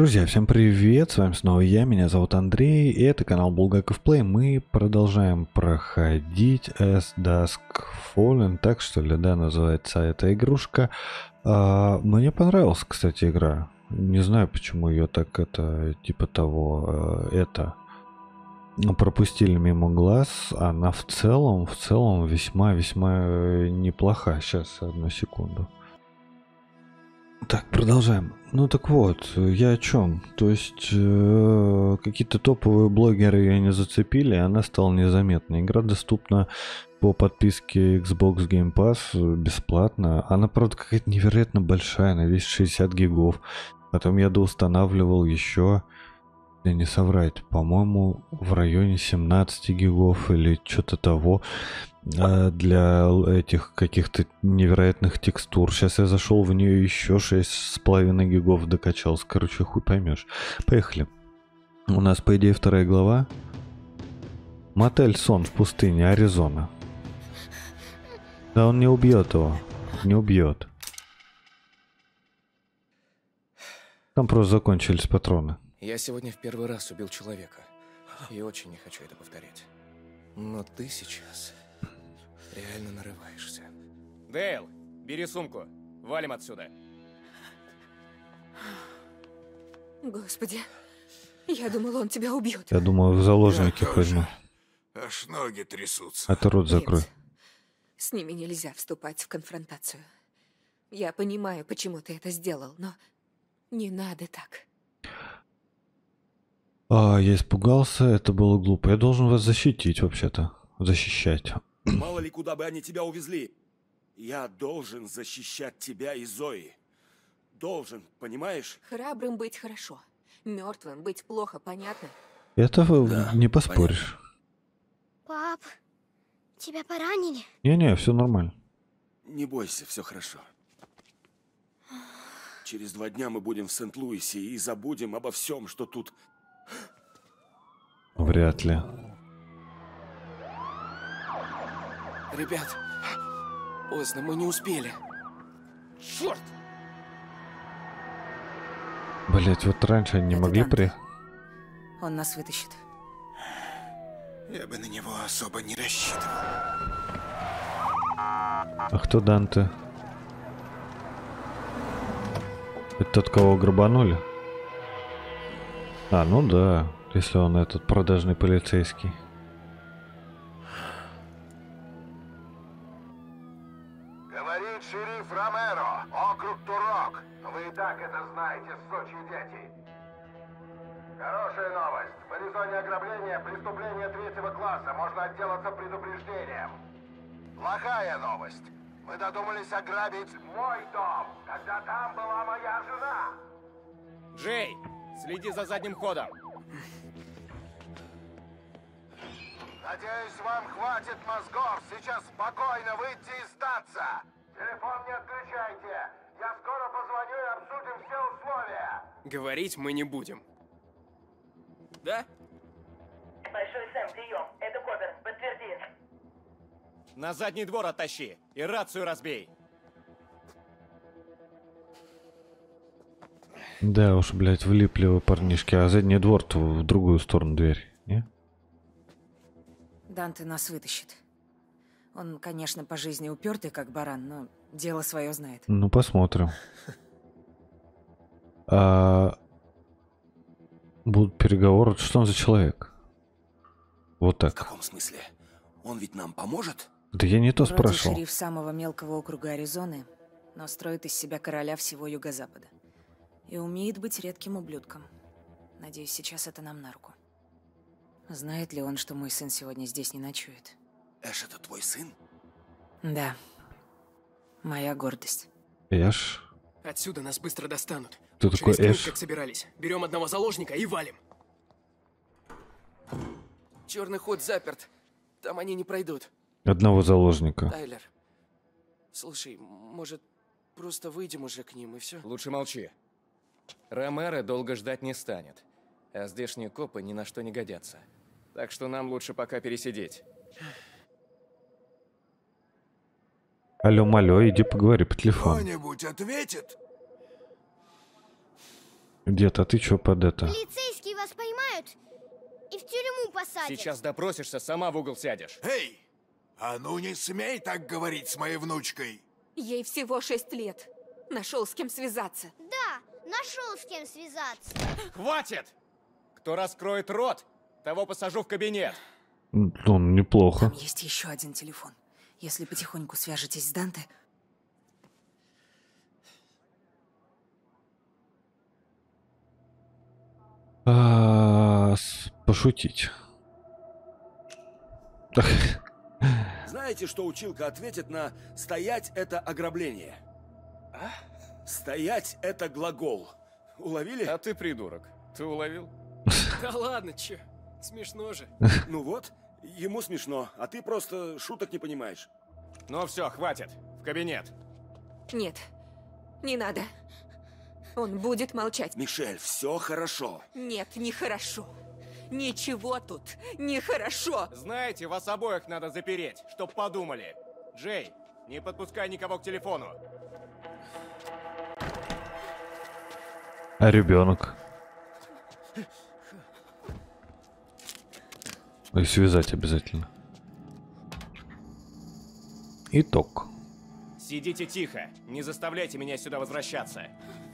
Друзья, всем привет, с вами снова я, меня зовут Андрей, и это канал Булгаков Плей. Мы продолжаем проходить As Dusk Fallen, так что ли, да, называется эта игрушка. Мне понравилась, кстати, игра. Не знаю, почему ее так, типа того, пропустили мимо глаз. Она в целом весьма неплоха. Сейчас, одну секунду. Так, продолжаем. Ну так вот, я о чем? То есть какие-то топовые блогеры ее не зацепили, и она стала незаметной. Игра доступна по подписке Xbox Game Pass бесплатно. Она, правда, какая-то невероятно большая, она весит 60 гигов. Потом я доустанавливал еще, если не соврать, по-моему, в районе 17 гигов или что-то того. Для этих каких-то невероятных текстур. Сейчас я зашел в нее еще 6,5 гигов докачался. Короче, хуй поймешь. Поехали. У нас, по идее, вторая глава. Мотель Сон в пустыне, Аризона. Да он не убьет его. Не убьет. Там просто закончились патроны. Я сегодня в первый раз убил человека. И очень не хочу это повторять. Но ты сейчас реально нарываешься. Дейл, бери сумку. Валим отсюда. Господи, я думала, он тебя убьет. Я думаю, в заложники возьму. Аж ноги трясутся. А ты рот закрой. Нет, с ними нельзя вступать в конфронтацию. Я понимаю, почему ты это сделал, но не надо так. Я испугался, это было глупо. Я должен вас защитить, вообще-то. Защищать. Мало ли, куда бы они тебя увезли. Я должен защищать тебя и Зои. Должен, понимаешь? Храбрым быть хорошо, мертвым быть плохо, понятно? Это Да, не поспоришь. Пап, тебя поранили? Не-не, все нормально. Не бойся, все хорошо. Через 2 дня мы будем в Сент-Луисе и забудем обо всем, что тут. Вряд ли. Ребят, поздно, мы не успели. Черт! Блять, вот раньше они не Это могли Данте. Он нас вытащит. Я бы на него особо не рассчитывал. А кто Данте? Это тот, кого грабанули? Ну да, если он этот продажный полицейский. Говорит шериф Ромеро, округ Турок. Вы и так это знаете, сучьи дети. Хорошая новость. В Аризоне ограбление, преступление 3-го класса. Можно отделаться предупреждением. Плохая новость. Мы додумались ограбить мой дом, когда там была моя жена. Джей, следи за задним ходом. Надеюсь, вам хватит мозгов сейчас спокойно выйти и сдаться. Телефон не отключайте. Я скоро позвоню и обсудим все условия. Говорить мы не будем. Да? Большой Сэм, прием. Это Кобер. Подтверди. На задний двор оттащи и рацию разбей. Да уж, блять, влипли вы, парнишки. А задний двор-то в другую сторону дверь, не? Данте нас вытащит. Он, конечно, по жизни упертый, как баран, но дело свое знает. Ну, посмотрим. Будут переговоры. Что он за человек? Вот В так. каком смысле? Он ведь нам поможет? Да я не то Вроде спрашивал. шериф самого мелкого округа Аризоны, но строит из себя короля всего юго-запада. И умеет быть редким ублюдком. Надеюсь, сейчас это нам на руку. Знает ли он, что мой сын сегодня здесь не ночует? Эш, это твой сын? Да. Моя гордость. Эш? Отсюда нас быстро достанут. Кто такой Через Эш? как собирались. Берем одного заложника и валим. Черный ход заперт. Там они не пройдут. Одного заложника. Тайлер, слушай, может, просто выйдем уже к ним и все? Лучше молчи. Ромеро долго ждать не станет. А здешние копы ни на что не годятся. Так что нам лучше пока пересидеть. Алло, малё, иди поговори по телефону. Кто-нибудь ответит? Дед, а ты чё под это? Полицейские вас поймают и в тюрьму посадят. Сейчас допросишься, сама в угол сядешь. Эй! А ну не смей так говорить с моей внучкой. Ей всего 6 лет. Нашел с кем связаться. Да, нашел с кем связаться. Хватит! Кто раскроет рот, того посажу в кабинет. Ну, неплохо. Там есть еще один телефон. Если потихоньку свяжетесь с Данте... Пошутить. Знаете, что училка ответит на «стоять» — это ограбление? А? «Стоять» — это глагол. Уловили? А ты придурок. Ты уловил? Да ладно, че? Смешно же. Ну вот, ему смешно, а ты просто шуток не понимаешь. Ну все, хватит. В кабинет. Нет, не надо. Он будет молчать. Мишель, все хорошо. Нет, нехорошо. Ничего тут нехорошо. Знаете, вас обоих надо запереть, чтоб подумали. Джей, не подпускай никого к телефону. А ребенок? И связать обязательно. Итог. Сидите тихо. Не заставляйте меня сюда возвращаться.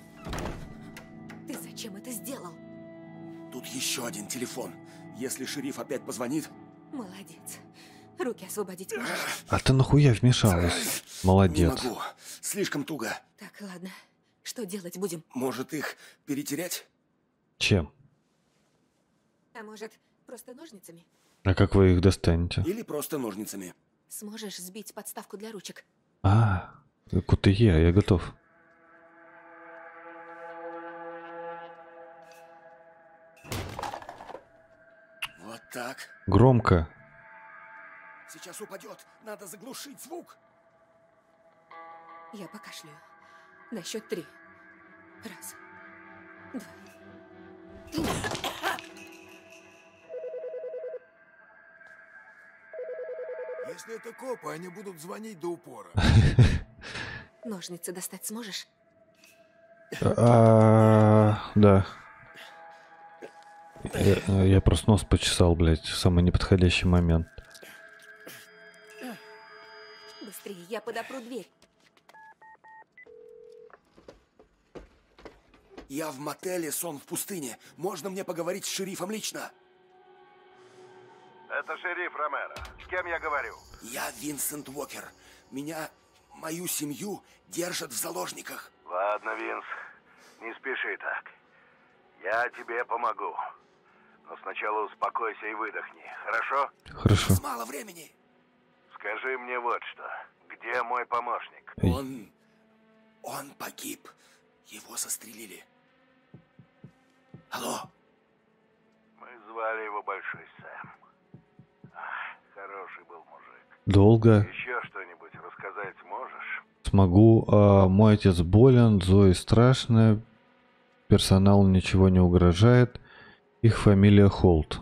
Ты зачем это сделал? Тут еще один телефон. Если шериф опять позвонит... Молодец. Руки освободить можешь? А ты нахуя вмешалась? Молодец. Не могу. Слишком туго. Так, ладно. Что делать будем? Может, их перетереть? Чем? А может, просто ножницами? А как вы их достанете? Или просто ножницами. Сможешь сбить подставку для ручек? Кутые, я готов. Вот так. Громко. Сейчас упадет. Надо заглушить звук. Я покашляю. На счет 3. 1, 2. Если это копы, они будут звонить до упора. Ножницы достать сможешь? Да. Я просто нос почесал, блядь, в самый неподходящий момент. Быстрее, я подопру дверь. Я в мотеле «Сон в пустыне». Можно мне поговорить с шерифом лично? Это шериф Ромеро. С кем я говорю? Я Винсент Уокер. Мою семью держат в заложниках. Ладно, Винс, не спеши так. Я тебе помогу. Но сначала успокойся и выдохни, хорошо? Хорошо. У нас мало времени. Скажи мне вот что. Где мой помощник? Он погиб. Его застрелили. Алло? Мы звали его Большой Сэм. Хороший был мужик. Долго. Еще что-нибудь рассказать можешь? Смогу. Мой отец болен, Зои страшная. Персоналу ничего не угрожает. Их фамилия Холт.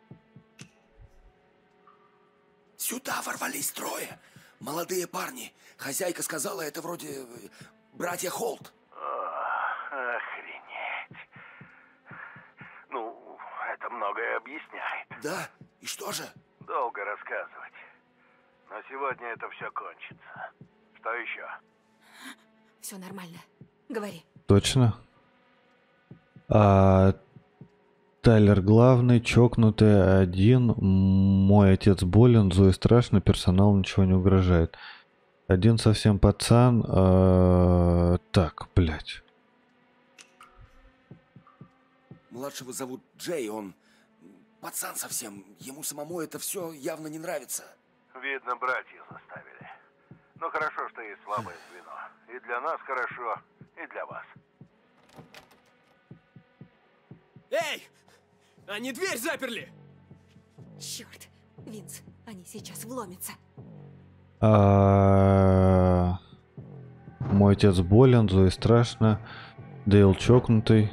Сюда ворвались трое. Молодые парни. Хозяйка сказала, это вроде братья Холт. Охренеть. Ну, это многое объясняет. Да? И что же? Долго рассказывать. Но сегодня это все кончится. Что еще? Все нормально. Говори. Точно? Тайлер главный, чокнутый, один. Мой отец болен, Зои страшно, персоналу ничего не угрожает. Один совсем пацан. Так, блядь. Младшего зовут Джей, он пацан совсем. Ему самому это все явно не нравится. Видно, братья заставили. Ну хорошо, что есть слабое звено. И для нас хорошо, и для вас. Эй! Они дверь заперли! Черт, Винс, они сейчас вломятся. Мой отец болен, Зои страшно. Дейл чокнутый.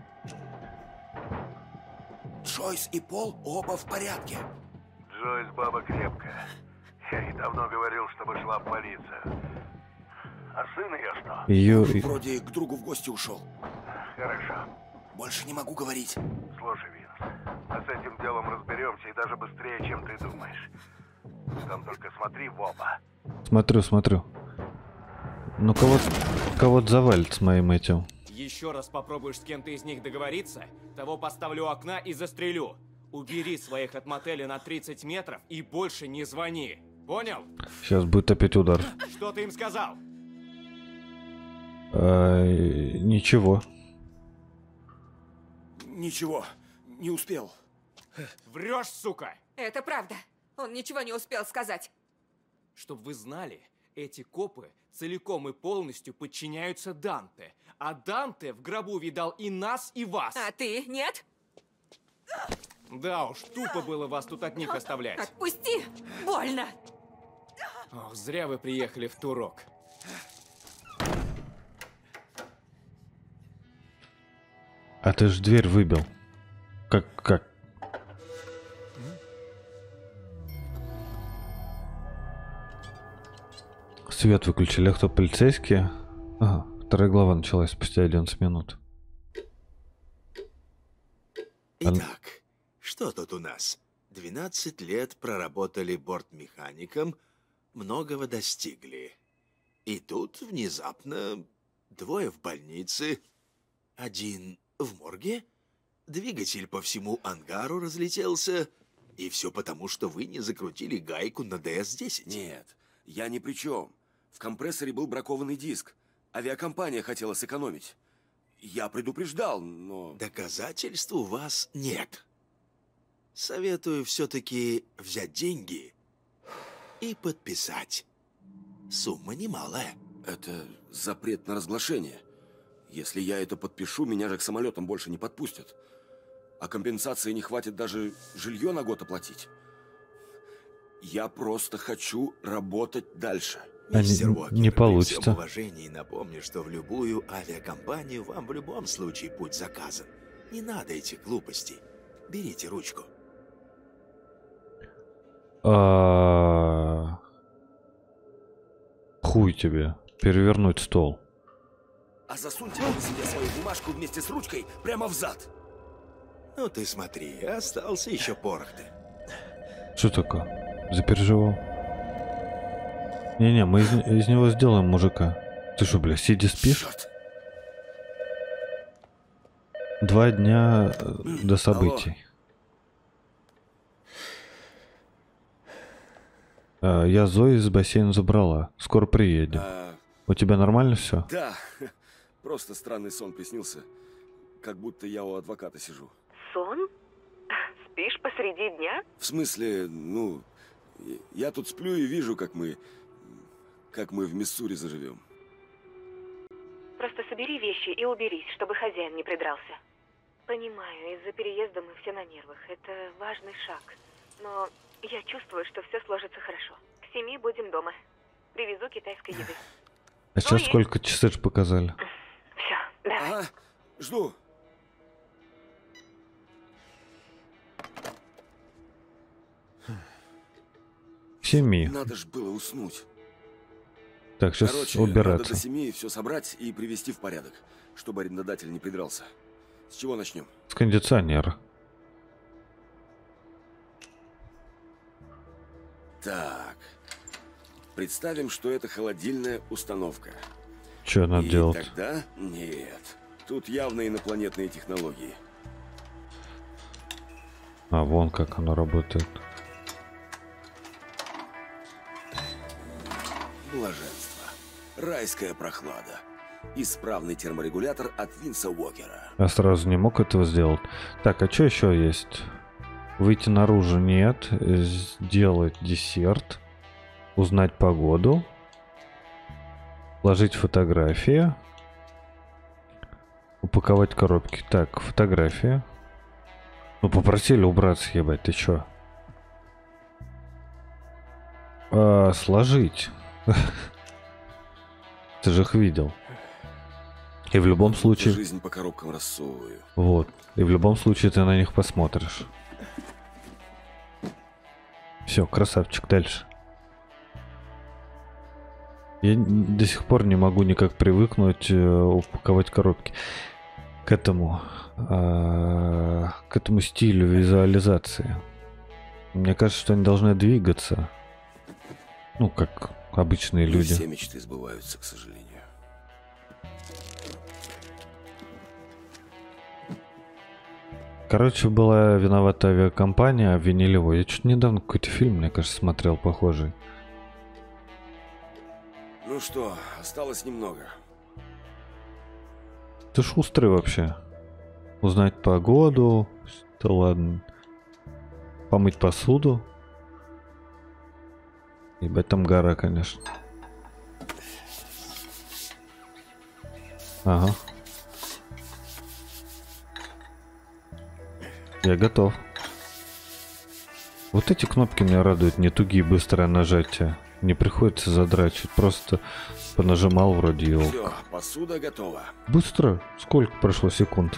Джойс и Пол оба в порядке. Джойс баба крепкая. Я ей давно говорил, чтобы шла в полицию. А сын ее что? Ее... Вроде к другу в гости ушел. Хорошо. Больше не могу говорить. Слушай, Винс, мы с этим делом разберемся и даже быстрее, чем ты думаешь. Там только смотри в оба. Смотрю. Ну кого-то завалит с моим этим. Еще раз попробуешь с кем-то из них договориться, того поставлю у окна и застрелю. Убери своих от мотеля на 30 метров и больше не звони. Понял? Сейчас будет опять удар. Что ты им сказал? Ничего. Ничего, не успел. Врешь, сука! Это правда. Он ничего не успел сказать. Чтоб вы знали, эти копы целиком и полностью подчиняются Данте. А Данте в гробу видал и нас, и вас. А ты нет? Да уж, тупо было вас тут одних оставлять. Отпусти! Больно! Ох, зря вы приехали в Турок. А ты ж дверь выбил. Как? Свет выключили. А кто, полицейские? Ага, вторая глава началась спустя 11 минут. Итак, что тут у нас? 12 лет проработали бортмехаником, многого достигли. И тут внезапно 2 в больнице, 1 в морге, двигатель по всему ангару разлетелся, и все потому, что вы не закрутили гайку на ДС-10. Нет, я ни при чем. В компрессоре был бракованный диск. Авиакомпания хотела сэкономить. Я предупреждал, но... Доказательств у вас нет. Советую все-таки взять деньги и подписать. Сумма немалая. Это запрет на разглашение. Если я это подпишу, меня же к самолетам больше не подпустят. А компенсации не хватит даже жилье на год оплатить. Я просто хочу работать дальше. Мистер Уокер, не получится. При всем уважении напомню, что в любую авиакомпанию вам в любом случае путь заказан. Не надо этих глупостей. Берите ручку. Хуй тебе. Перевернуть стол. А засуньте вы себе свою бумажку вместе с ручкой прямо в зад. Ну ты смотри, остался еще порох-то. Что такое? Запереживал? Не-не, мы из него сделаем мужика. Ты что, бля, сидя спишь? Черт. 2 дня до событий. Я Зою из бассейна забрала. Скоро приедем. У тебя нормально все? Да, просто странный сон приснился. Как будто я у адвоката сижу. Сон? Спишь посреди дня? В смысле, я тут сплю и вижу, как мы в Миссури заживем. Просто собери вещи и уберись, чтобы хозяин не придрался. Понимаю, из-за переезда мы все на нервах. Это важный шаг. Но я чувствую, что все сложится хорошо. К 7 будем дома. Привезу китайской еды. А сейчас сколько часов показали? Все, давай. Ага, жду. К 7. Надо ж было уснуть. Так, сейчас Короче, убираться. надо до 7 все собрать и привести в порядок, чтобы арендодатель не придрался. С чего начнем? С кондиционера. Так. Представим, что это холодильная установка. Что надо делать? Тогда нет. Тут явно инопланетные технологии. А, вон как оно работает. Блаженство. Райская прохлада. Исправный терморегулятор от Винса Уокера. Я сразу не мог этого сделать. Так, а что еще есть? Выйти наружу нет. Сделать десерт. Узнать погоду. Положить фотографии. Упаковать коробки. Так, фотография. Ну, попросили убраться, ебать, ты чё? Сложить. Ты же их видел. И в любом случае... Жизнь по коробкам рассовываю. Вот. И в любом случае ты на них посмотришь. Все, красавчик, дальше. Я до сих пор не могу никак привыкнуть упаковать коробки. к этому стилю визуализации. Мне кажется, что они должны двигаться. Ну, как обычные Не люди. все мечты сбываются, к сожалению. Короче, была виновата авиакомпания, обвинили его. Я что-то недавно какой-то фильм, мне кажется, смотрел похожий. Ну что, осталось немного. Ты шустрый вообще. Узнать погоду. Да ладно. Помыть посуду. Ебать, там гора, конечно. Ага. Я готов. Вот эти кнопки меня радуют. Не тугие, быстрое нажатие. Не приходится задрачивать. Просто понажимал вроде и ок. Все, посуда готова. Быстро? Сколько прошло секунд?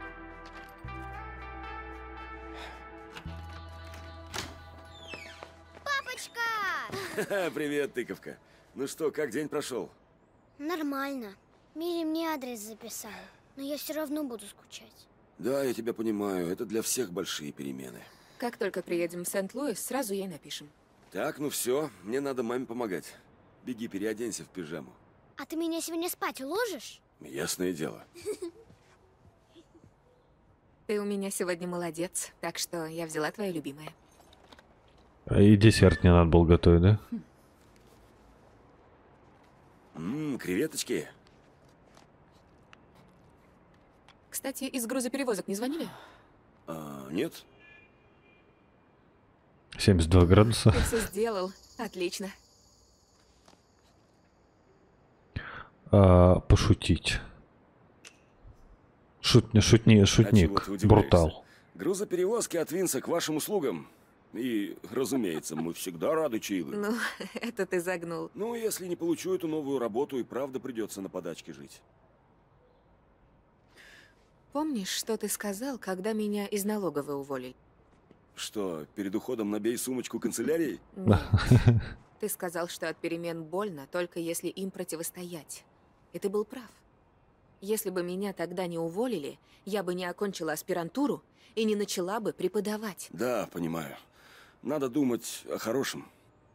Папочка! Привет, тыковка. Ну что, как день прошел? Нормально. Мири мне адрес записала, но я все равно буду скучать. Да, я тебя понимаю. Это для всех большие перемены. Как только приедем в Сент-Луис, сразу ей напишем. Так, ну все. Мне надо маме помогать. Беги, переоденься в пижаму. А ты меня сегодня спать уложишь? Ясное дело. Ты у меня сегодня молодец, так что я взяла твое любимое. И десерт не надо было готовить, да? Креветочки. Кстати, из грузоперевозок не звонили? Нет. 72 градуса. Ты все сделал. Отлично. Пошутить. Шутник. Брутал. Грузоперевозки от Винса к вашим услугам. И, разумеется, мы всегда рады чаевым. Ну, это ты загнул. Ну, если не получу эту новую работу, и правда придется на подачке жить. Помнишь, что ты сказал, когда меня из налоговой уволили? Что, перед уходом набей сумочку канцелярии? Нет. Ты сказал, что от перемен больно, только если им противостоять. И ты был прав. Если бы меня тогда не уволили, я бы не окончила аспирантуру и не начала бы преподавать. Да, понимаю. Надо думать о хорошем.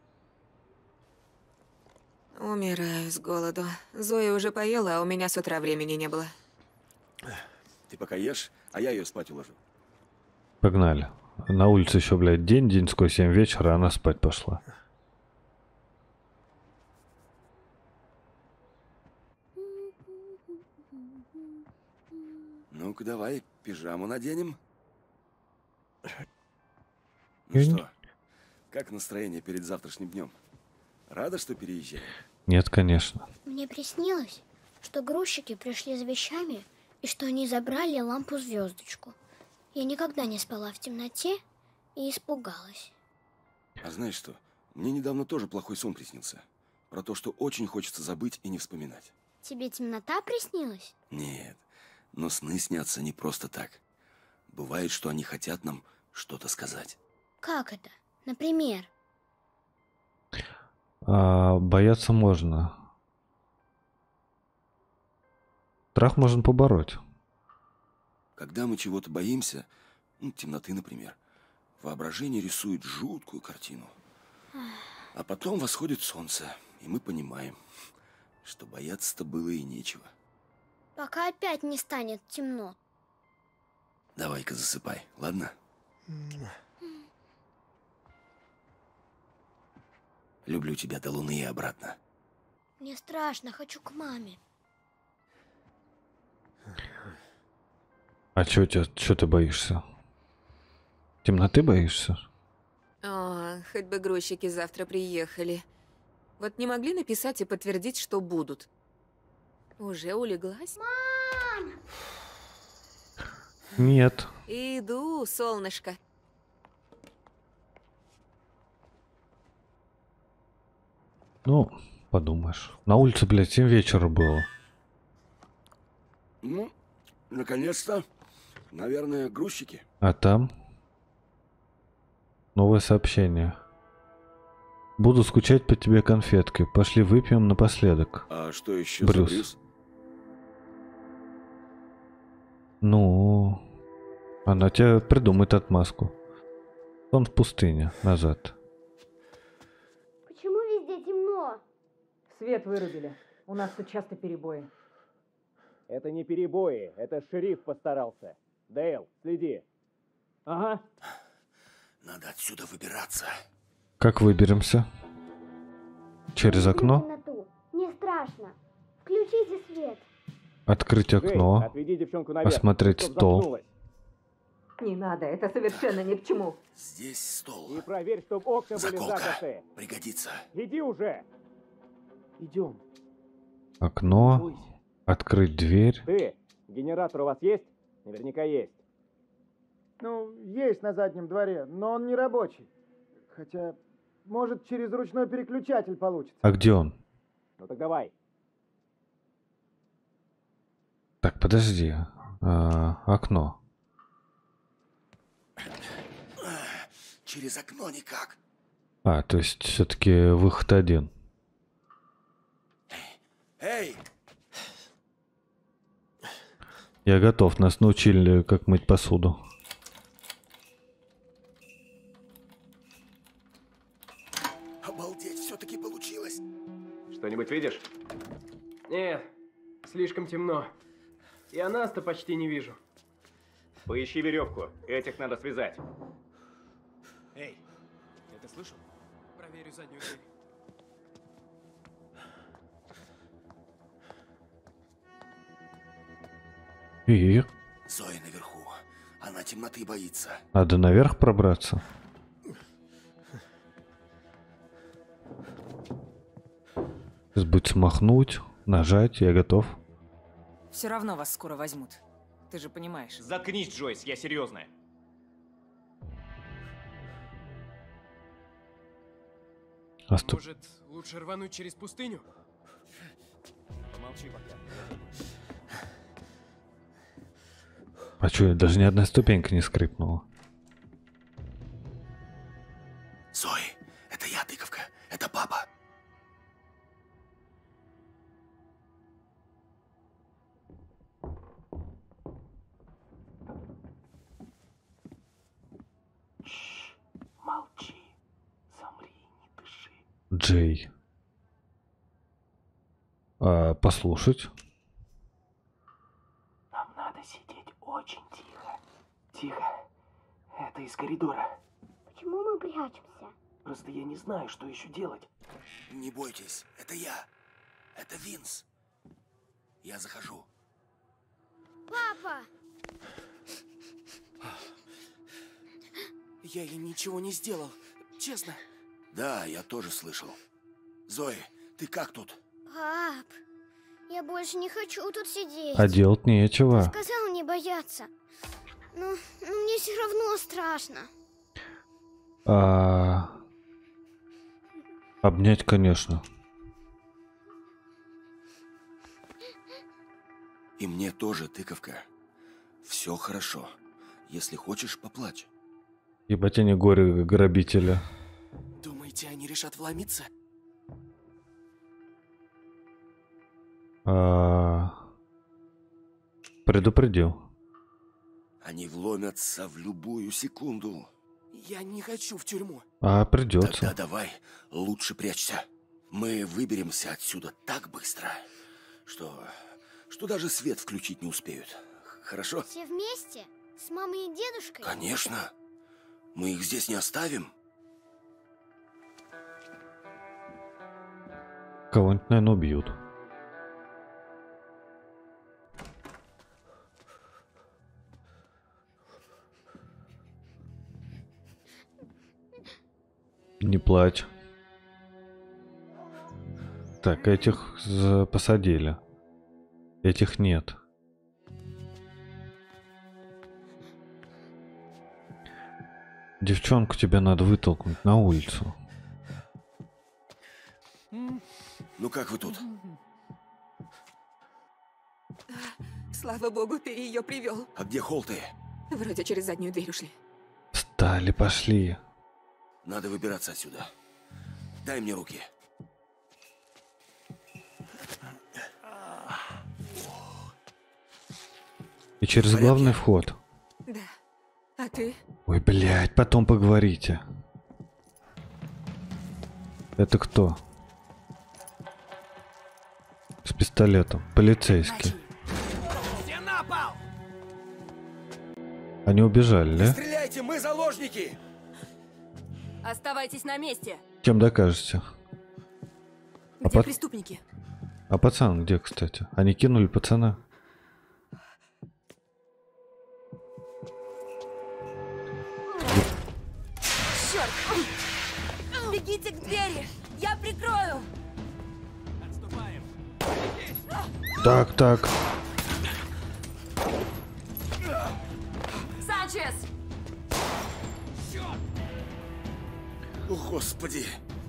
Умираю с голоду. Зоя уже поела, а у меня с утра времени не было. Ты пока ешь, а я ее спать уложу. Погнали. На улице еще, блядь, день сквозь 7 вечера, а она спать пошла. Ну-ка давай, пижаму наденем. Ну что, как настроение перед завтрашним днем? Рада, что переезжаем? Нет, конечно. Мне приснилось, что грузчики пришли за вещами и что они забрали лампу-звездочку. Я никогда не спала в темноте и испугалась. А знаешь что? Мне недавно тоже плохой сон приснился. Про то, что очень хочется забыть и не вспоминать. Тебе темнота приснилась? Нет, но сны снятся не просто так. Бывает, что они хотят нам что-то сказать. Как это? Например? Бояться можно. Страх можно побороть. Когда мы чего-то боимся, ну, темноты, например, воображение рисует жуткую картину. А потом восходит солнце, и мы понимаем, что бояться-то было и нечего. Пока опять не станет темно. Давай-ка засыпай, ладно? Люблю тебя до луны и обратно. Мне страшно, хочу к маме. А чё ты боишься? Темноты боишься? О, хоть бы грузчики завтра приехали. Вот не могли написать и подтвердить, что будут? Уже улеглась? Мам! Нет. Иду, солнышко. Ну, подумаешь. На улице, блядь, 7 вечера было. Ну, наконец-то. Наверное, грузчики. А там? Новое сообщение. Буду скучать по тебе, конфетки. Пошли выпьем напоследок. А что еще Брюс. за Брюс? Ну, она тебе придумает отмазку. Он в пустыне, назад. Почему везде темно? Свет вырубили. У нас тут часто перебои. Это не перебои, это шериф постарался. Дейл, следи. Ага. Надо отсюда выбираться. Как выберемся? Через окно? Темноту. Не страшно. Включите свет. Открыть окно. Отведи девчонку наверх, Осмотреть чтоб стол. заткнулась. Не надо, это совершенно ни к чему. Здесь стол. И проверь, чтоб окна были Заколка. заперты. Пригодится. Иди уже. Идем. Окно. Открыть дверь. Ты, генератор у вас есть? Наверняка есть. Ну, есть на заднем дворе, но он не рабочий. Хотя, может, через ручной переключатель получится. А где он? Ну так давай. Так, подожди. Окно. Через окно никак. То есть все-таки выход один. Эй! Я готов. Нас научили, как мыть посуду. Обалдеть, все-таки получилось. Что-нибудь видишь? Нет, слишком темно. Я нас-то почти не вижу. Поищи веревку. Этих надо связать. Эй, ты это слышал? Проверю заднюю дверь. И Зоя наверху. Она темноты боится. надо наверх пробраться. Сейчас будет смахнуть, нажать, я готов. Все равно вас скоро возьмут. Ты же понимаешь. Заткнись, Джойс, я серьезно. Может, лучше рвануть через пустыню? Помолчи пока. А что, даже ни одна ступенька не скрипнула. Зои, это я, тыковка. Это папа. Молчи. Замри, не дыши. Джей. Послушать. Нам надо сидеть очень тихо. Тихо. Это из коридора. Почему мы прячемся? Просто я не знаю, что еще делать. Не бойтесь, это я. Это Винс. Я захожу. Папа! Я ей ничего не сделал, честно. Да, я тоже слышал. Зои, ты как тут? Пап, я больше не хочу тут сидеть. А делать нечего. Сказал не бояться. Но мне все равно страшно. Обнять, конечно. И мне тоже, тыковка. Все хорошо. Если хочешь, поплачь. Ебать они горе-грабители. Думаете, они решат вломиться? Предупредил. Они вломятся в любую секунду. Я не хочу в тюрьму. Придется. Тогда давай, лучше прячься. Мы выберемся отсюда так быстро, что даже свет включить не успеют. Хорошо? Все вместе? С мамой и дедушкой? Конечно. Мы их здесь не оставим. Кого-нибудь, наверное, убьют. Не плачь. Так, этих посадили. Этих нет. Девчонку тебе надо вытолкнуть на улицу. Ну как вы тут? Слава богу, ты ее привел. А где Холты? Вроде через заднюю дверь ушли. Встали, пошли. Надо выбираться отсюда. Дай мне руки. И через главный вход. Да. А ты? Ой, блядь, потом поговорите. Это кто? С пистолетом. Полицейский. Все на пол! Они убежали, да? Стреляйте, мы заложники! Оставайтесь на месте. Чем докажете? Где преступники? А пацан где, кстати? Они кинули пацана? Черт! Бегите к двери! Я прикрою! Отступаем. Так. Санчес! О, Господи!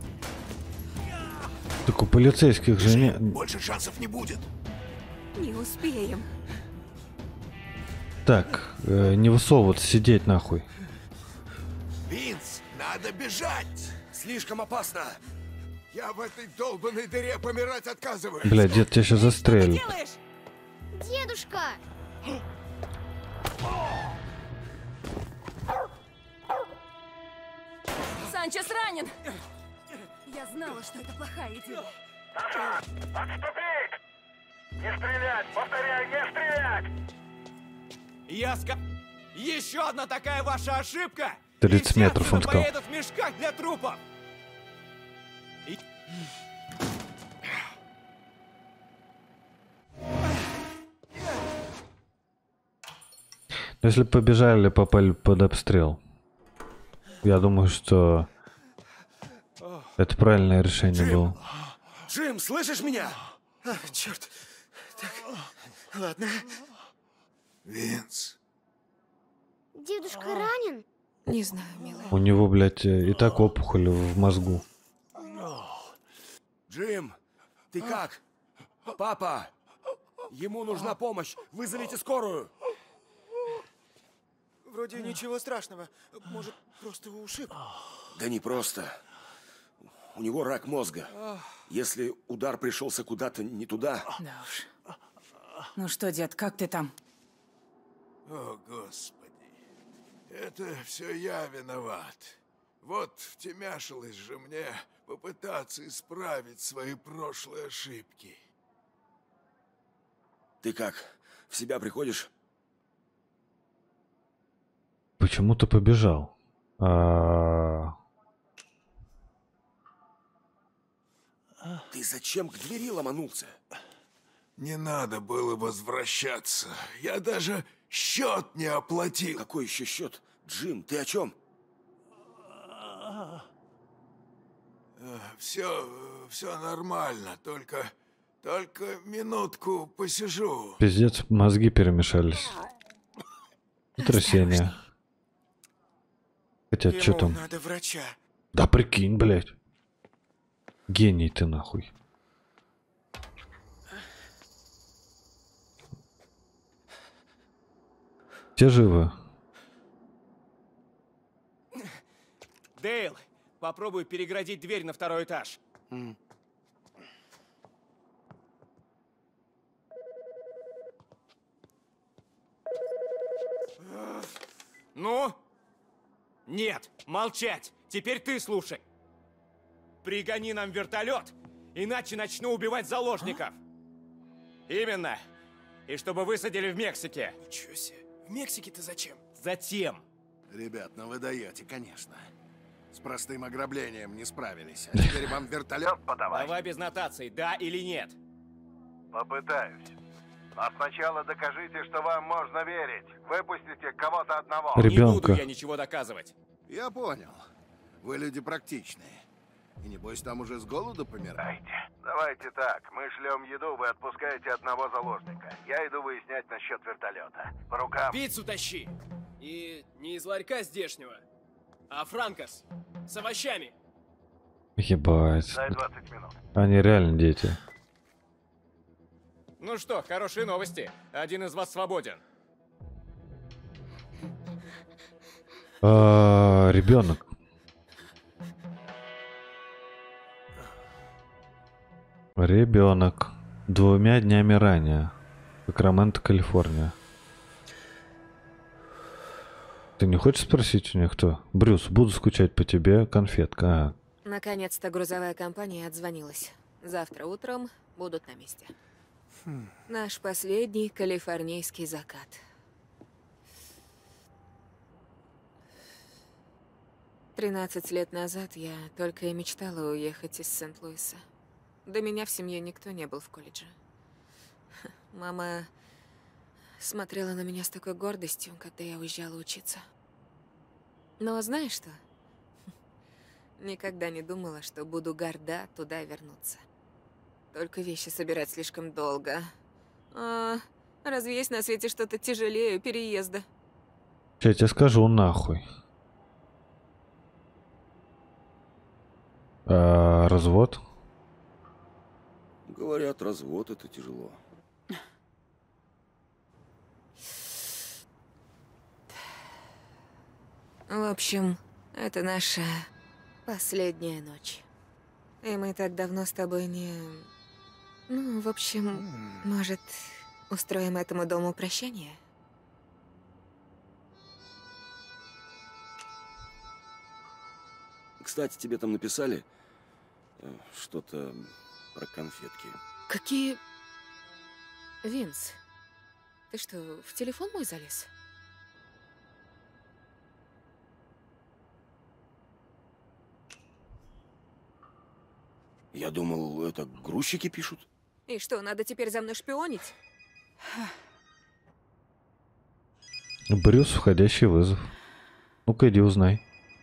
Так у полицейских же не... Больше шансов не будет. Не успеем. Так, не высовываться, сидеть нахуй. Винс, надо бежать. Слишком опасно. Я в этой долбанной дыре помирать отказываюсь. Бля, дед тебя сейчас застрелит. Дедушка! Санчес ранен! Я знала, что это плохая идея. Саша, отступить! Не стрелять! Повторяю, не стрелять! Еще одна такая ваша ошибка! 30 метров, он сказал. Поедут в мешках для трупов! Но если побежали, попали под обстрел. Я думаю, что это правильное решение было. Джим, слышишь меня? Черт. Так, ладно. Винс. Дедушка ранен? Не знаю, милая. У него, блядь, и так опухоль в мозгу. Джим, ты как? Папа, ему нужна помощь. Вызовите скорую. Вроде ничего страшного. Может, просто его ушиб? Да не просто. У него рак мозга. Если удар пришелся куда-то не туда... Да уж. Ну что, дед, как ты там? О, Господи. Это все я виноват. Вот втемяшилось же мне попытаться исправить свои прошлые ошибки. Ты как? В себя приходишь? Почему ты побежал? Ты зачем к двери ломанулся? Не надо было возвращаться. Я даже счет не оплатил. Какой еще счет? Джим, ты о чем? Все нормально, только минутку посижу. Пиздец, мозги перемешались. Потрясение. Хотя, что там? Надо врача. Да прикинь, блядь. Гений ты нахуй. Все живы? Дейл, попробуй переградить дверь на второй этаж. Ну? Нет, молчать. Теперь ты слушай. Пригони нам вертолет, иначе начну убивать заложников. Именно. И чтобы высадили в Мексике. Ничего себе. В Мексике-то зачем? Затем. Ребят, ну вы даете, конечно. С простым ограблением не справились. А теперь вам вертолет подавай. Давай без нотаций, да или нет. Попытаюсь. Но сначала докажите, что вам можно верить. Выпустите кого-то одного. Не буду я ничего доказывать. Я понял. Вы люди практичные. И небось там уже с голоду помираете. Давайте так. Мы шлем еду, вы отпускаете одного заложника. Я иду выяснять насчет вертолета. По рукам. Пиццу тащи. И не из ларька здешнего, а Франкос. С овощами. Ебать. Дай 20 минут. Они реально дети. Ну что, хорошие новости. Один из вас свободен. Ребенок. Ребенок. 2 днями ранее. Сакраменто, Калифорния. Ты не хочешь спросить у них кто? Брюс, буду скучать по тебе, конфетка. Наконец-то грузовая компания отзвонилась. Завтра утром будут на месте. Наш последний калифорнийский закат. 13 лет назад я только и мечтала уехать из Сент-Луиса. До меня в семье никто не был в колледже. Мама смотрела на меня с такой гордостью, когда я уезжала учиться. Но знаешь что? Никогда не думала, что буду горда туда вернуться. Только вещи собирать слишком долго. Разве есть на свете что-то тяжелее переезда? Я тебе скажу нахуй. Развод? Говорят, развод это тяжело. В общем, это наша последняя ночь. И мы так давно с тобой не... Ну, в общем, может, устроим этому дому прощание? Кстати, тебе там написали что-то про конфетки. Какие... Винс, ты что, в телефон мой залез? Я думал, это грузчики пишут. И что, надо теперь за мной шпионить? Брюс, входящий вызов. Ну-ка, иди узнай.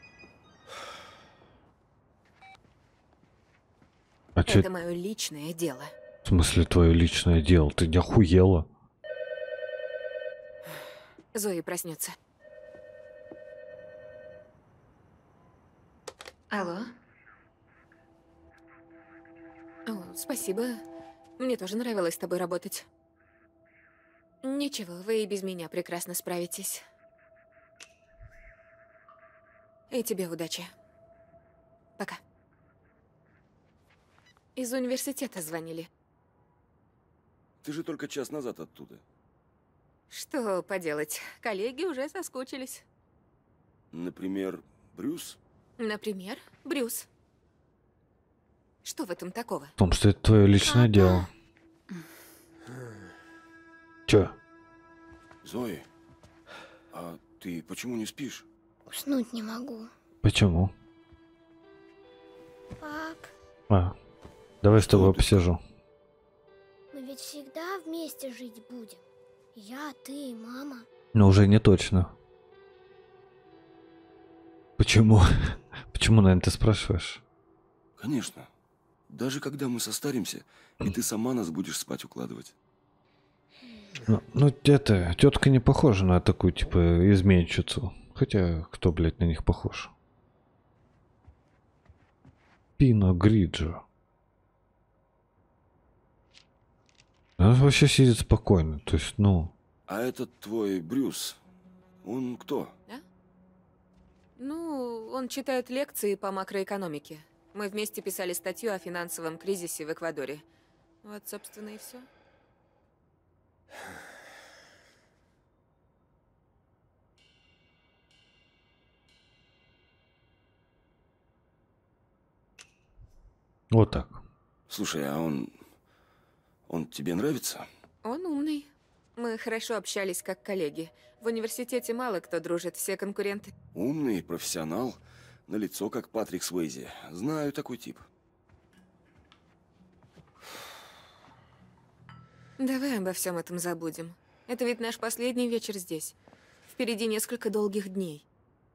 Это мое личное дело. В смысле, твое личное дело? Ты не охуела? Зои проснется. Алло? О, спасибо. Мне тоже нравилось с тобой работать. Ничего, вы и без меня прекрасно справитесь. И тебе удачи. Пока. Из университета звонили. Ты же только час назад оттуда. Что поделать, коллеги уже соскучились. Например, Брюс? Например, Брюс. Что в этом такого? В том, что это твое личное дело. Чё? Зои, а ты почему не спишь? Уснуть не могу. Почему? Пап, Давай с тобой посижу. мы ведь всегда вместе жить будем. Я, ты и мама. Но уже не точно. Почему? Почему, наверное, ты спрашиваешь? Конечно. Даже когда мы состаримся, и ты сама нас будешь спать укладывать. Ну, это, тетка не похожа на такую, типа, изменщицу. Хотя, кто, блядь, на них похож? Пино Гриджо. Она вообще сидит спокойно, то есть, ну... А этот твой Брюс, он кто? Да? Ну, он читает лекции по макроэкономике. Мы вместе писали статью о финансовом кризисе в Эквадоре. Вот, собственно, и все. Вот так. Слушай, а он тебе нравится? Он умный. Мы хорошо общались как коллеги. В университете мало кто дружит, все конкуренты. Умный, профессионал, на лицо как Патрик Суэйзи. Знаю такой тип. Давай обо всем этом забудем. Это ведь наш последний вечер здесь. Впереди несколько долгих дней.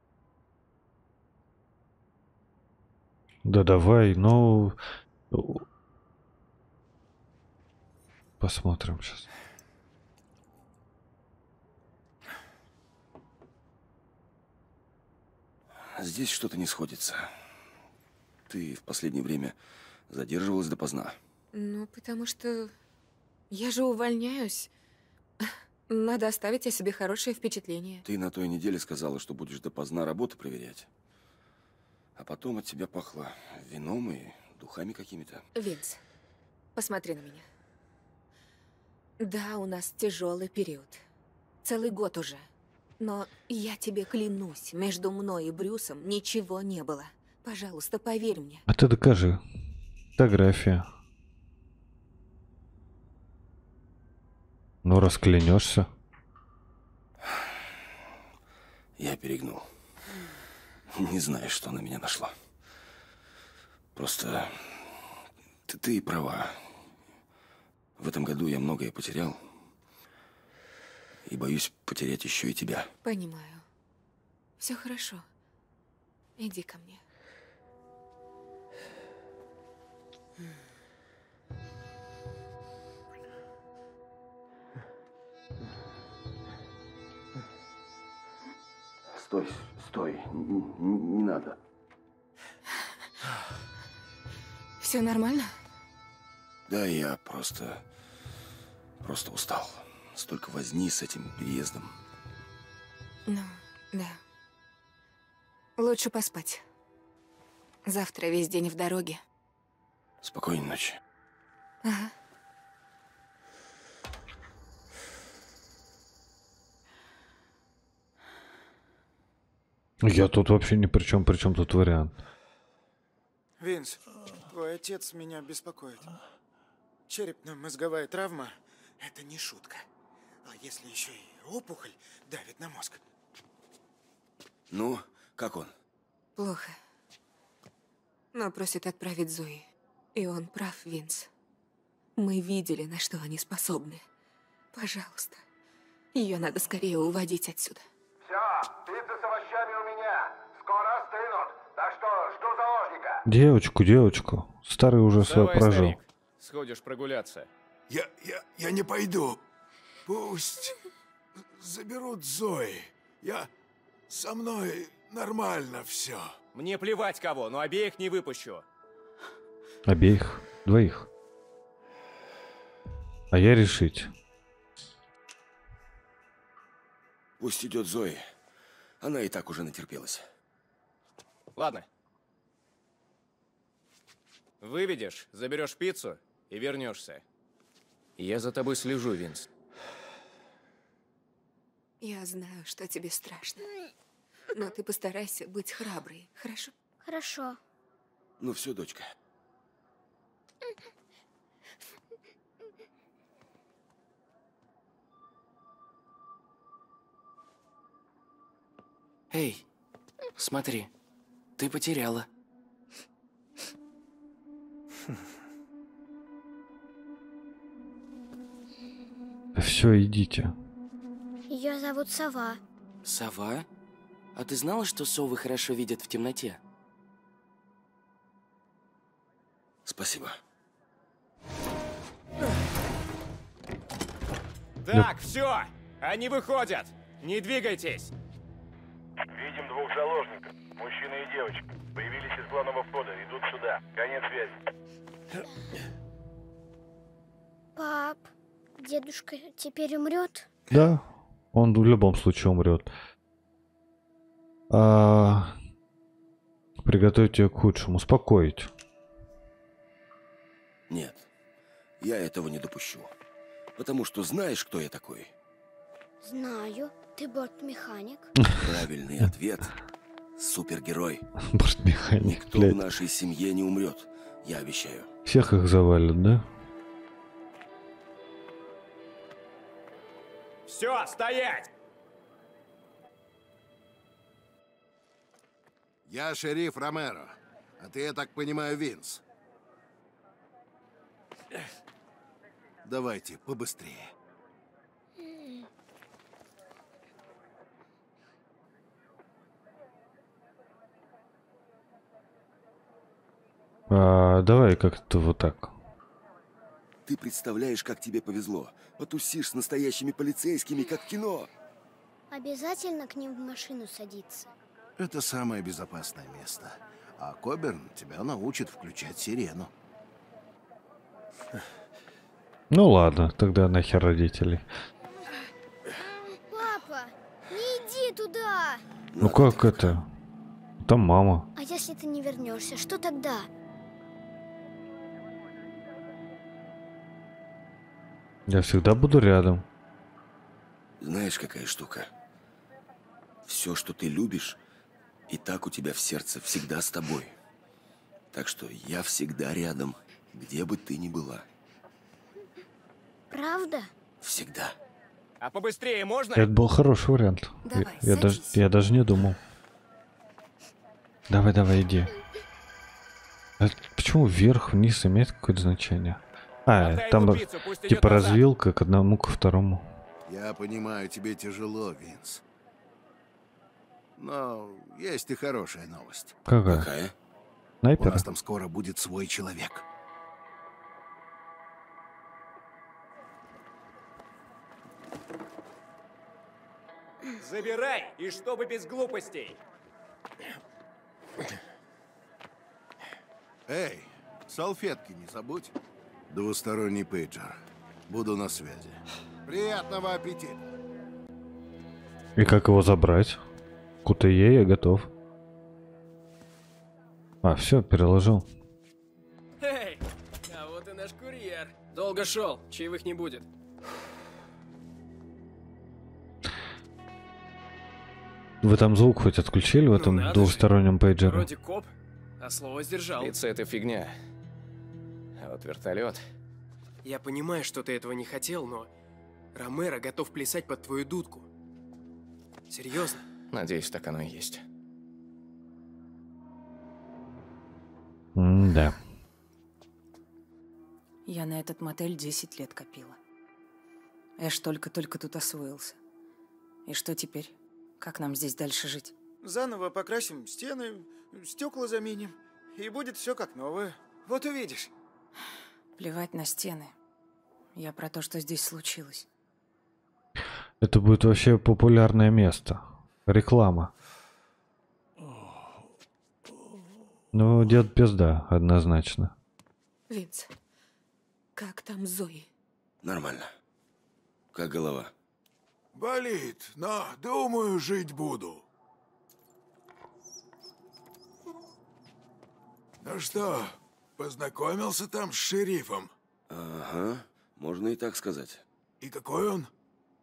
Да давай, ну... Посмотрим сейчас. Здесь что-то не сходится. Ты в последнее время задерживалась допоздна. Ну, потому что я же увольняюсь. Надо оставить о себе хорошее впечатление. Ты на той неделе сказала, что будешь допоздна работу проверять. А потом от тебя пахло вином и духами какими-то. Винс, посмотри на меня. Да, у нас тяжелый период. Целый год уже. Но я тебе клянусь, между мной и Брюсом ничего не было. Пожалуйста, поверь мне. А ты докажи. Фотография. Ну, расклянешься. Я перегнул. Не знаю, что на меня нашло. Просто ты права. В этом году я многое потерял. И боюсь потерять еще и тебя. Понимаю. Все хорошо. Иди ко мне. Стой, не надо. Все нормально? Да, я просто устал. Столько возни с этим переездом. Ну, да. Лучше поспать. Завтра весь день в дороге. Спокойной ночи. Ага. Я тут вообще ни при чем. При чем тут вариант? Винс, твой отец меня беспокоит. Черепно-мозговая травма – это не шутка. А если еще и опухоль давит на мозг? Ну, как он? Плохо. Но просит отправить Зои. И он прав, Винс. Мы видели, на что они способны. Пожалуйста. Ее надо скорее уводить отсюда. Все, пицца с овощами у меня. Скоро остынут. Так что жду заложника. Девочку. Старый уже свое Давай, прожил. старик, сходишь прогуляться. Я не пойду. Пусть заберут Зои. Со мной нормально все. Мне плевать кого, но обеих не выпущу. Обеих? Двоих. А я решить. Пусть идет Зои. Она и так уже натерпелась. Ладно. Выведешь, заберешь пиццу и вернешься. Я за тобой слежу, Винс. Я знаю, что тебе страшно. Но ты постарайся быть храброй, хорошо? Хорошо. Ну все, дочка. Эй, смотри, ты потеряла. Все, идите. Ее зовут Сова. Сова? А ты знала, что совы хорошо видят в темноте? Спасибо. Так, все! Они выходят! Не двигайтесь! Видим двух заложников. Мужчина и девочка. Появились из главного входа. Идут сюда. Конец связи. Пап, дедушка теперь умрет? Да, он в любом случае умрет. Приготовить ее к худшему, успокоить. Нет, я этого не допущу. Потому что знаешь, кто я такой? Знаю. Ты бортмеханик. Правильный ответ. Супергерой. Бортмеханик, Никто блядь. в нашей семье не умрет. Я обещаю. Всех их завалят, да? Все, стоять! Я шериф Ромеро. А ты, я так понимаю, Винс. Давайте побыстрее. Давай как-то вот так. Ты представляешь, как тебе повезло. Потусишь с настоящими полицейскими, как в кино. Обязательно к ним в машину садиться. Это самое безопасное место. А Коберн тебя научит включать сирену. Ну ладно, тогда нахер родителей. Папа, не иди туда! Ну как это? Там мама. А если ты не вернешься, что тогда? Я всегда буду рядом. Знаешь, какая штука? Все, что ты любишь, и так у тебя в сердце всегда с тобой. Так что я всегда рядом, где бы ты ни была. Правда? Всегда. А побыстрее можно? Это был хороший вариант. Давай, Я даже не думал. Давай, иди. Почему вверх, вниз имеет какое-то значение? Там типа развилка к одному, ко второму. Я понимаю, тебе тяжело, Винс. Но есть и хорошая новость. Какая? У Снайпер? нас там скоро будет свой человек. Забирай, и чтобы без глупостей. Эй, салфетки не забудь. Двусторонний пейджер. Буду на связи. Приятного аппетита. И как его забрать? QTE я готов. Все, переложил. Эй, а вот и наш курьер. Долго шел, чаевых не будет. Вы там звук хоть отключили в этом двухстороннем пейджере? Вроде коп, а слово сдержал. Лица — это фигня. А вот вертолет. Я понимаю, что ты этого не хотел, но Ромеро готов плясать под твою дудку. Серьезно? Надеюсь, так оно и есть. Да. Я на этот мотель 10 лет копила. Эш только-только тут освоился. И что теперь? Как нам здесь дальше жить? Заново покрасим стены, стекла заменим, и будет все как новое. Вот увидишь. Плевать на стены. Я про то, что здесь случилось. Это будет вообще популярное место. Реклама. Ну, дед пизда, однозначно. Винс, как там Зои? Нормально. Как голова? Болит, но, думаю, жить буду. Ну что, познакомился там с шерифом? Ага, можно и так сказать. И какой он?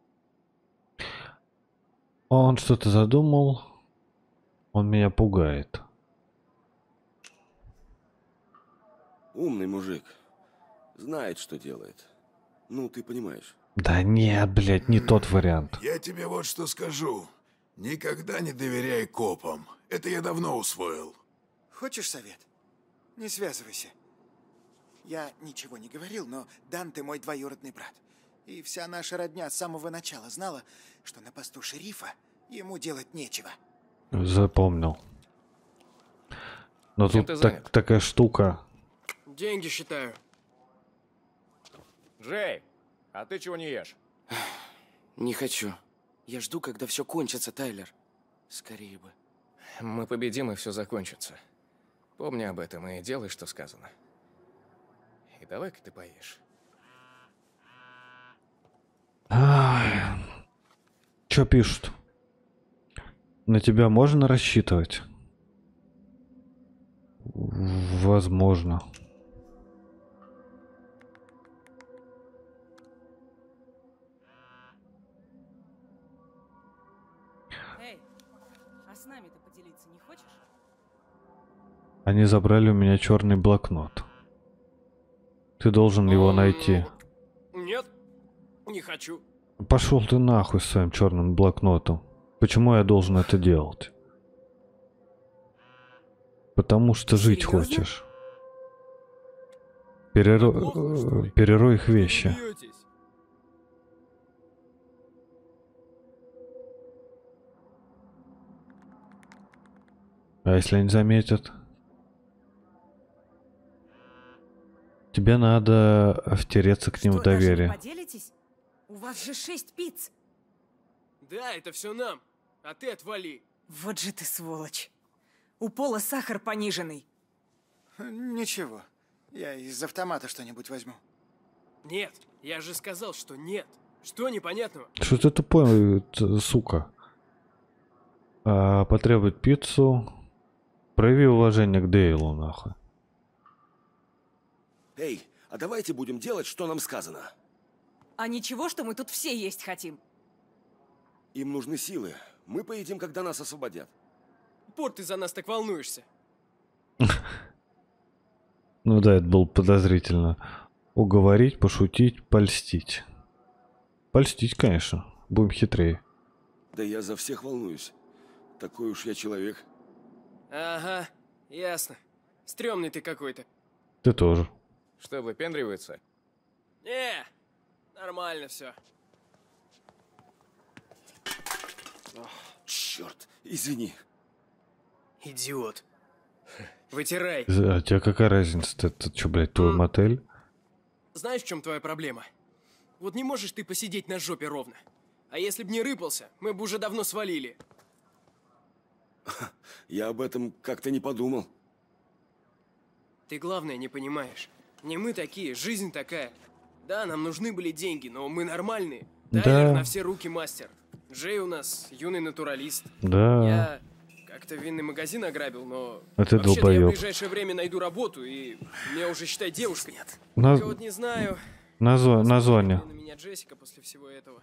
Он что-то задумал. Он меня пугает. Умный мужик. Знает, что делает. Ну, ты понимаешь. Да нет, блядь, не тот вариант. Я тебе вот что скажу. Никогда не доверяй копам. Это я давно усвоил. Хочешь совет? Не связывайся. Я ничего не говорил, но Данте мой двоюродный брат. И вся наша родня с самого начала знала, что на посту шерифа ему делать нечего. Запомнил. Но Чем тут ты занят? такая штука. Деньги считаю. Джей, а ты чего не ешь? Не хочу. Я жду, когда все кончится, Тайлер. Скорее бы. Мы победим, и все закончится. Помни об этом и делай, что сказано. И давай-ка ты поешь. Что пишут? На тебя можно рассчитывать? Возможно. Эй, а с нами-то поделиться не хочешь? Они забрали у меня черный блокнот. Ты должен его найти. Нет, не хочу. Пошел ты нахуй с своим черным блокнотом. Почему я должен это делать? Потому что жить хочешь. Перерой их вещи. А если они заметят? Тебе надо втереться к ним в доверие. Поделитесь? У вас же 6 пиц. Да, это все нам. А ты отвали. Вот же ты сволочь. У Пола сахар пониженный. Ничего. Я из автомата что-нибудь возьму. Нет, я же сказал, что нет. Что непонятного? Что ты тупой, сука? Потребовать пиццу. Прояви уважение к Дейлу, нахуй. Эй, а давайте будем делать, что нам сказано. А ничего, что мы тут все есть хотим. Им нужны силы. Мы поедем, когда нас освободят. Порт, ты за нас так волнуешься. Ну да, это было подозрительно. Уговорить, пошутить, польстить. Польстить, конечно. Будем хитрее. Да я за всех волнуюсь. Такой уж я человек. Ага, ясно. Стрёмный ты какой-то. Ты тоже. Что, выпендривается? Не, нормально все. Черт, извини. Идиот. Вытирай. А тебе какая разница? Это что, блядь, твой мотель? Знаешь, в чем твоя проблема? Вот не можешь ты посидеть на жопе ровно. А если б не рыпался, мы бы уже давно свалили. Я об этом как-то не подумал. Ты главное не понимаешь. Не мы такие, жизнь такая. Да, нам нужны были деньги, но мы нормальные. Тайлер на все руки мастер. Джей у нас юный натуралист. Да. Я как-то винный магазин ограбил, но... А ты вообще-то я в долбоёб. ближайшее время найду работу, и мне уже, считай, девушка нет. На- Только вот не знаю. На зоне. На меня Джессика после всего этого.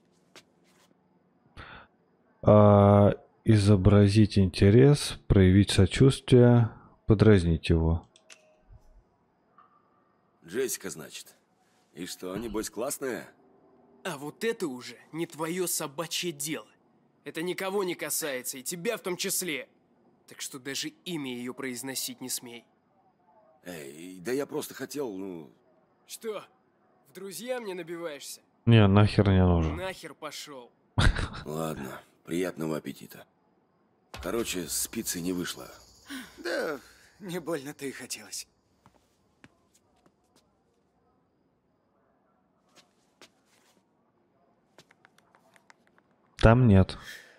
Изобразить интерес, проявить сочувствие, подразнить его. Джессика, значит. И что, небось, классная? А вот это уже не твое собачье дело. Это никого не касается, и тебя в том числе. Так что даже имя ее произносить не смей. Эй, да я просто хотел, ну... Что, в друзья мне набиваешься? Не, нахер не нужен. Нахер пошел. Ладно, приятного аппетита. Короче, с пиццей не вышло. Да, не больно-то и хотелось. Там нет.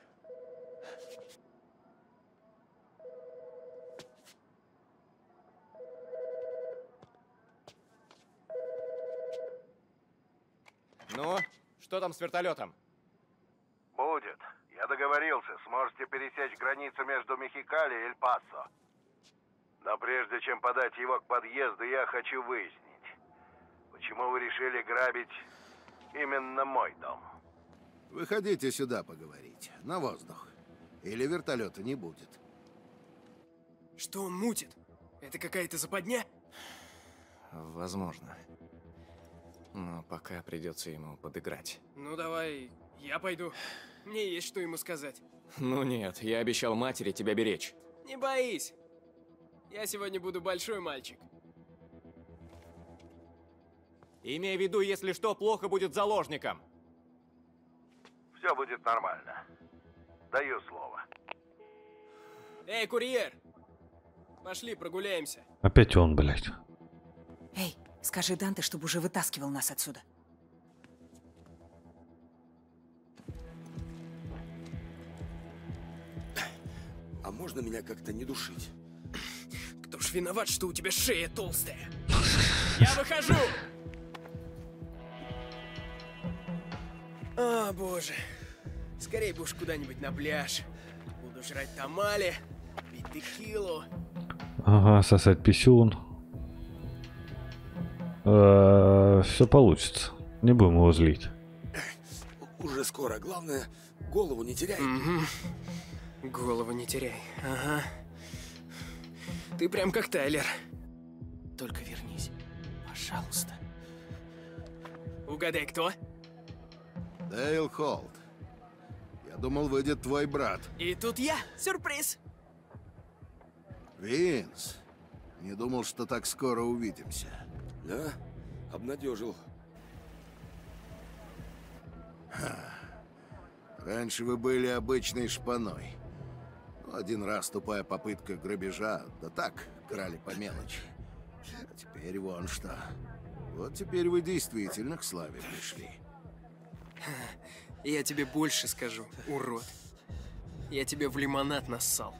Ну, что там с вертолетом? Будет. Я договорился. Сможете пересечь границу между Мехикали и Эль-Пасо. Но прежде чем подать его к подъезду, я хочу выяснить, почему вы решили грабить именно мой дом. Выходите сюда поговорить. На воздух. Или вертолета не будет. Что он мутит? Это какая-то западня? Возможно. Но пока придется ему подыграть. Ну давай, я пойду. Мне есть что ему сказать. Ну нет, я обещал матери тебя беречь. Не боись. Я сегодня буду большой мальчик. Имей в виду, если что, плохо будет заложником. Все будет нормально. Даю слово. Эй, курьер! Пошли, прогуляемся. Опять он, блядь. Эй, скажи Данте, чтобы уже вытаскивал нас отсюда. А можно меня как-то не душить? Кто ж виноват, что у тебя шея толстая? Я выхожу! О, боже. Скорей бы уж куда-нибудь на пляж. Буду жрать тамали, пить текилу. Ага, сосать писюн. Все получится. Не будем его злить. Уже скоро. Главное, голову не теряй. Угу. Голову не теряй. Ага. Ты прям как Тайлер. Только вернись. Пожалуйста. Угадай, кто? Дейл Холт. Я думал, выйдет твой брат. И тут я. Сюрприз. Винс. Не думал, что так скоро увидимся. Да? Обнадежил. Раньше вы были обычной шпаной. Один раз тупая попытка грабежа, да так, крали по мелочи. А теперь вон что. Вот теперь вы действительно к славе пришли. Я тебе больше скажу, урод. Я тебе в лимонад нассал.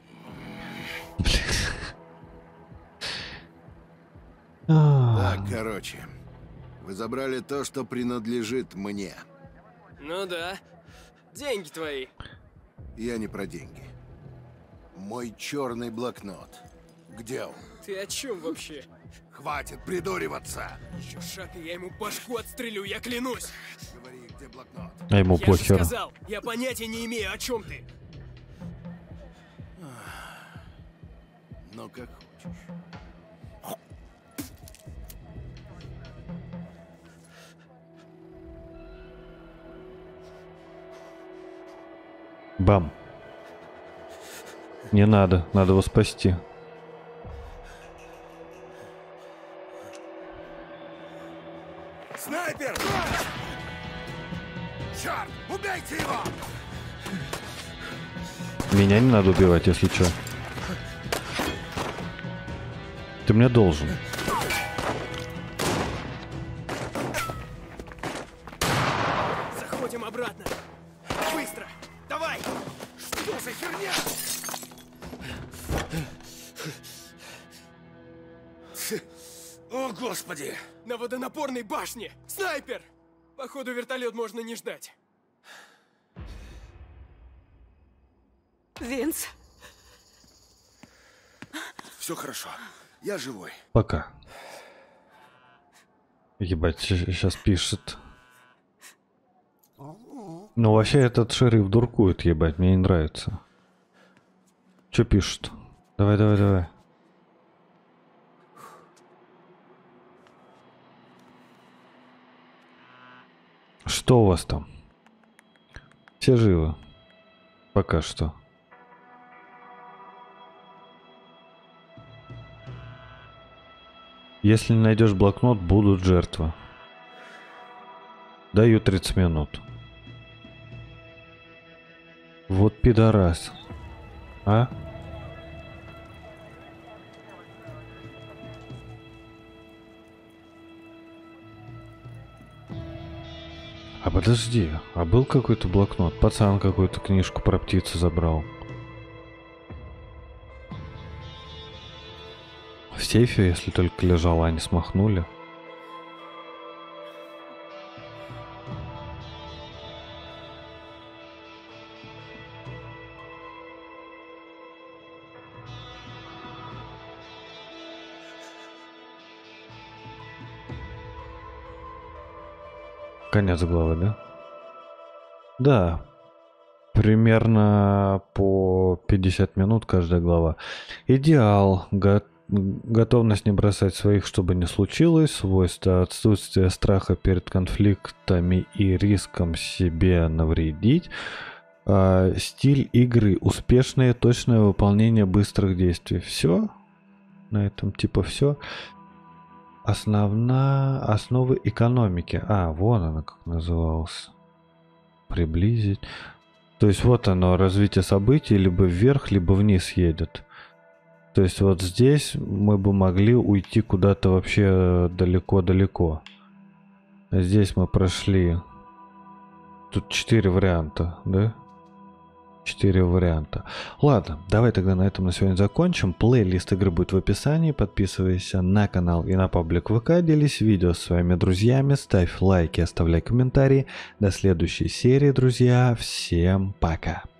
Так, короче. Вы забрали то, что принадлежит мне. Ну да. Деньги твои. Я не про деньги. Мой черный блокнот. Где он? Ты о чем вообще? Хватит придуриваться! Еще шаг, и я ему башку отстрелю, я клянусь! Говори, где блокнот? А ему Я похер. же сказал, я понятия не имею, о чем ты. Ну, как хочешь. Бам. Не надо, надо его спасти. Снайпер! Черт! Убейте его! Меня не надо убивать, если что. Ты мне должен. Заходим обратно. Быстро. Давай. Что за херня? О, господи! На водонапорной башне! Снайпер! Походу, вертолет можно не ждать. Винс. Все хорошо. Я живой. Пока. Ебать, сейчас пишет. Ну, вообще, этот шериф дуркует, ебать, мне не нравится. Че пишет? Давай, давай, давай. Что у вас там? Все живы? Пока что. Если не найдешь блокнот, будут жертвы. Даю 30 минут. Вот пидорас. А? А подожди, а был какой-то блокнот? Пацан какую-то книжку про птицу забрал. В сейфе, если только лежала, они смахнули. Конец главы, да? Да. Примерно по 50 минут каждая глава. Идеал. Готовность не бросать своих, чтобы не случилось. Свойства: отсутствие страха перед конфликтами и риском себе навредить. Стиль игры: успешное, точное выполнение быстрых действий. Все. На этом типа все. Основы экономики. Вон она как называлась. Приблизить. То есть вот оно, развитие событий либо вверх, либо вниз едет. То есть вот здесь мы бы могли уйти куда-то вообще далеко-далеко. Здесь мы прошли. Тут 4 варианта, да? 4 варианта. Ладно, давай тогда на этом на сегодня закончим. Плейлист игры будет в описании. Подписывайся на канал и на паблик ВК. Делись видео с своими друзьями. Ставь лайки, оставляй комментарии. До следующей серии, друзья. Всем пока.